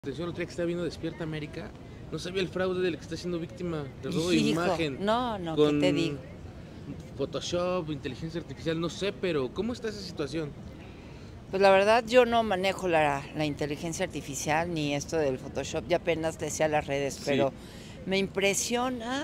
Atención, otro día que estaba viendo Despierta América, no sabía el fraude del que está siendo víctima de robo de Hijo, imagen. no, ¿qué Con te digo? Photoshop, inteligencia artificial, no sé, pero ¿cómo está esa situación? Pues la verdad yo no manejo la inteligencia artificial ni esto del Photoshop, ya apenas le sé a las redes, Sí, pero me impresiona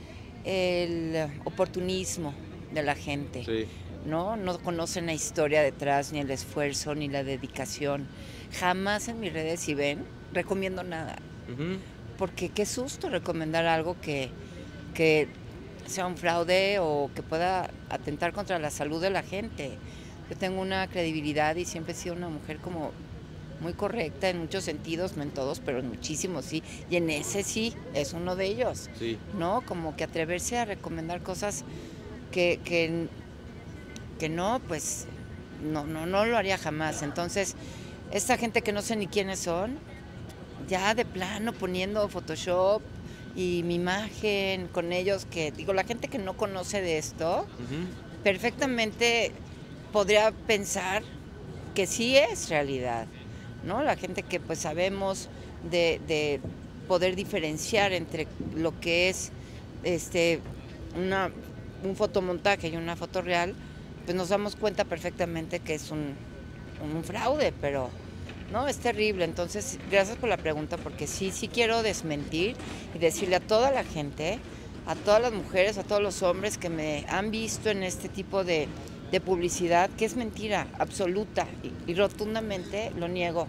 el oportunismo de la gente, sí. ¿no? No conocen la historia detrás, ni el esfuerzo, ni la dedicación. Jamás en mis redes, si ven, recomiendo nada, Ujú. porque qué susto recomendar algo que sea un fraude o que pueda atentar contra la salud de la gente. Yo tengo una credibilidad y siempre he sido una mujer como muy correcta en muchos sentidos, no en todos, pero en muchísimos sí, y en ese sí, es uno de ellos, Sí, ¿no? Como que atreverse a recomendar cosas que, que, que no, pues no lo haría jamás. Entonces, esta gente que no sé ni quiénes son, ya de plano poniendo Photoshop y mi imagen con ellos, que digo, la gente que no conoce de esto, ujú, perfectamente podría pensar que sí es realidad, ¿no? La gente que pues sabemos de poder diferenciar entre lo que es este una, un fotomontaje y una foto real, pues nos damos cuenta perfectamente que es un fraude, pero no, es terrible. Entonces, gracias por la pregunta, porque sí quiero desmentir y decirle a toda la gente, a todas las mujeres, a todos los hombres que me han visto en este tipo de publicidad, que es mentira absoluta y rotundamente lo niego.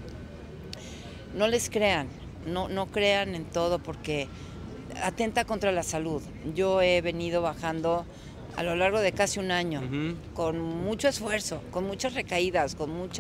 No les crean, no crean en todo porque atenta contra la salud. Yo he venido bajando a lo largo de casi un año, ujú. con mucho esfuerzo, con muchas recaídas,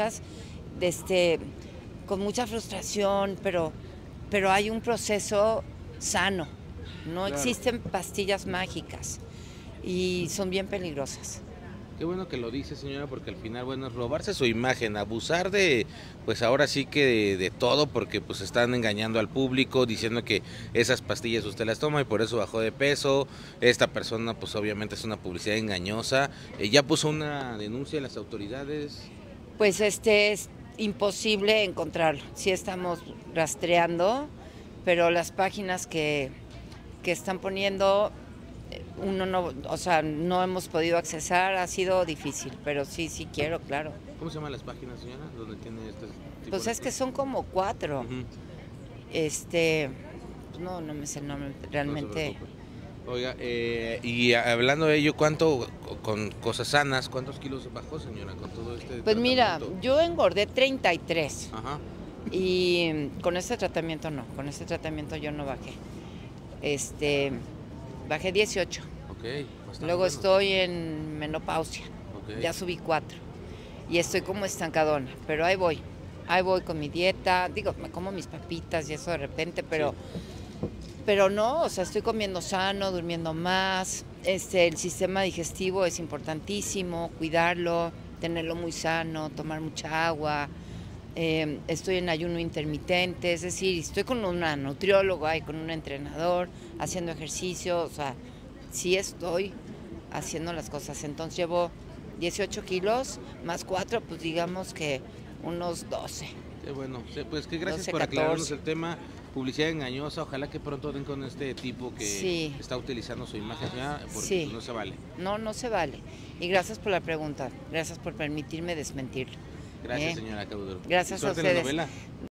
este, con mucha frustración, pero hay un proceso sano. No Claro. existen pastillas mágicas y son bien peligrosas. Qué bueno que lo dice, señora, porque al final, bueno, es robarse su imagen, abusar de, pues ahora sí que de todo, porque pues están engañando al público, diciendo que esas pastillas usted las toma y por eso bajó de peso. Esta persona, pues obviamente es una publicidad engañosa. Ya puso una denuncia a las autoridades. Pues es imposible encontrarlo. Sí estamos rastreando, pero las páginas que están poniendo, uno no, o sea, no hemos podido accesar, ha sido difícil, pero sí quiero, claro. ¿Cómo se llaman las páginas, señora? ¿Dónde tiene este tipo Pues de es que cosas? son como 4. Ujú. Pues no me sé el nombre No se realmente. preocupe. Oiga, y hablando de ello, ¿cuánto, con cosas sanas, cuántos kilos bajó, señora, con todo este Pues mira, tratamiento? yo engordé 33 Ajá, y con este tratamiento no, con este tratamiento yo no bajé. Este, Bajé 18. ok, bastante Luego bueno. estoy en menopausia, Ok, ya subí 4 y estoy como estancadona, pero ahí voy con mi dieta, digo, me como mis papitas y eso de repente, sí, pero no, o sea, estoy comiendo sano, durmiendo más, el sistema digestivo es importantísimo, cuidarlo, tenerlo muy sano, tomar mucha agua, estoy en ayuno intermitente, es decir, estoy con una nutrióloga y con un entrenador, haciendo ejercicio, o sea, sí estoy haciendo las cosas. Entonces llevo 18 kilos más 4, pues digamos que unos 12, qué bueno. Sí, pues que gracias 12, por aclararnos 14. el tema. Publicidad engañosa, ojalá que pronto den con este tipo que Sí, está utilizando su imagen ya, porque pues sí, no se vale. no se vale. Y gracias por la pregunta, gracias por permitirme desmentirlo. Gracias, ¿eh? señora Cauduro. Y Gracias a suerte en la ustedes. novela.